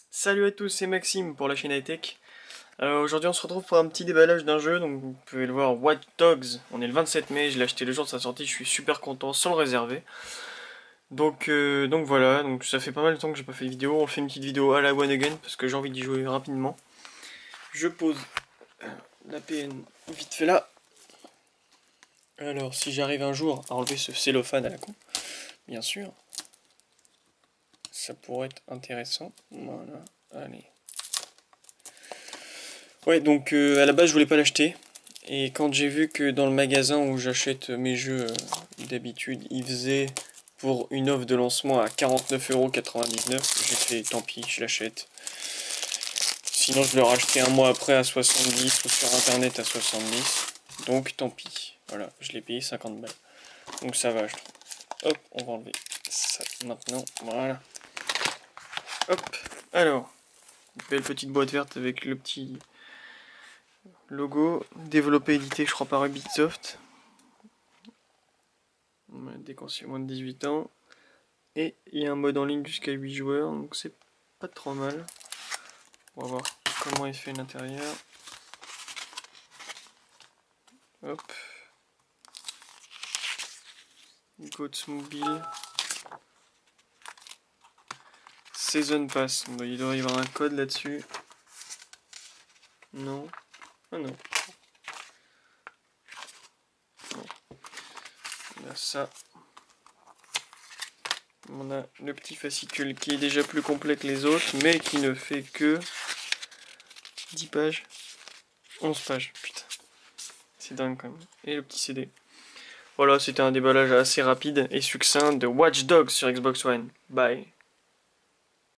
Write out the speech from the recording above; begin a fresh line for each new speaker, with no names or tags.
Salut à tous, c'est Maxime pour la chaîne Hightech. Aujourd'hui on se retrouve pour un petit déballage d'un jeu, donc vous pouvez le voir, Watch Dogs. On est le 27 mai, je l'ai acheté le jour de sa sortie, je suis super content sans le réserver. Donc voilà, donc ça fait pas mal de temps que j'ai pas fait de vidéo, on fait une petite vidéo à la one again parce que j'ai envie d'y jouer rapidement. Je pose la PN vite fait là. Alors si j'arrive un jour à enlever ce cellophane à la con, bien sûr, ça pourrait être intéressant. Voilà, allez. Ouais, donc à la base je voulais pas l'acheter. Et quand j'ai vu que dans le magasin où j'achète mes jeux d'habitude, ils faisaient pour une offre de lancement à 49,99 €, j'ai fait tant pis, je l'achète. Sinon je le rachetais un mois après à 70 ou sur internet à 70. Donc tant pis. Voilà, je l'ai payé 50 balles. Donc ça va, je trouve. Hop, on va enlever ça maintenant. Voilà. Hop, alors, belle petite boîte verte avec le petit logo, développé et édité, je crois, par Ubisoft. Dès qu'on suit moins de 18 ans. Et il y a un mode en ligne jusqu'à 8 joueurs, donc c'est pas trop mal. On va voir comment il fait l'intérieur. Hop. Goats Mobile. Season Pass. Bon, il doit y avoir un code là-dessus. Non. Ah non. Bon. On a ça. On a le petit fascicule qui est déjà plus complet que les autres, mais qui ne fait que 10 pages. 11 pages, putain. C'est dingue quand même. Et le petit CD. Voilà, c'était un déballage assez rapide et succinct de Watch Dogs sur Xbox One. Bye.